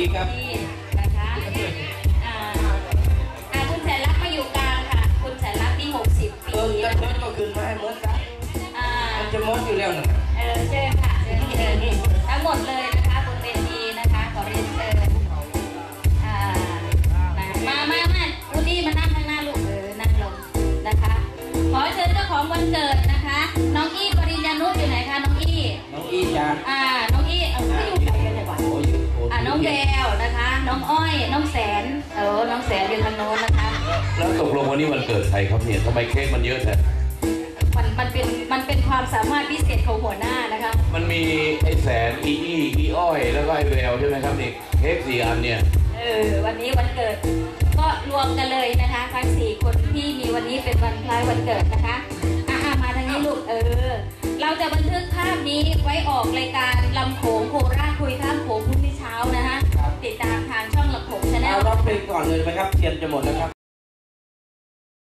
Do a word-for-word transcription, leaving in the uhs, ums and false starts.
ดีครับนะคะอ่าอ่าคุณแสนรักมาอยู่กลางค่ะคุณแสนรักที่หกสิบปีเออจะมดก็คืนมาให้มดครับอ่ามันจะมดอยู่แล้วนะเออเชิญค่ะเชิญเชิญทั้งหมดเลยนะคะบนเวทีนะคะขอเรียนเชิญอ่ามามามาอุดี้มานั่งข้างหน้าลูกเออนั่งลงนะคะขอเชิญเจ้าของวันเกิดนะคะน้องอี้ปริญญานุชอยู่ไหนคะน้องอี้น้องอี้จ้าอ่าน้องอี้เอาไม่อยู่ไหนกันเลยว่ะอ่าน้องแววนะคะน้องอ้อยน้องแสนเออน้องแสนอยู่ทางโน้นนะคะแล้วตกลงวันนี้วันเกิดใครครับเนี่ยทำไมเค้กมันเยอะแท้มันมันเป็นมันเป็นความสามารถพิเศษของหัวหน้านะคะมันมีไอ้แสนอีอี้อีอ้อยแล้วก็ไอ้แววใช่ไหมครับนี่เค้กสี่อันเนี่ยเออวันนี้วันเกิดก็รวมกันเลยนะคะทั้งสี่คนที่มีวันนี้เป็นวันคล้ายวันเกิดนะคะอ่ะมาทางนี้ลูกเออเราจะบันทึกภาพนี้ไว้ออกรายการลำโขงโคราชคุยข้ามโขงพรุ่งนี้เช้านะคะติดตามทางช่องลำโขงชาแนลเอาร้องเพลงก่อนเลยไหมครับเทียนจะหมดแล้วครับ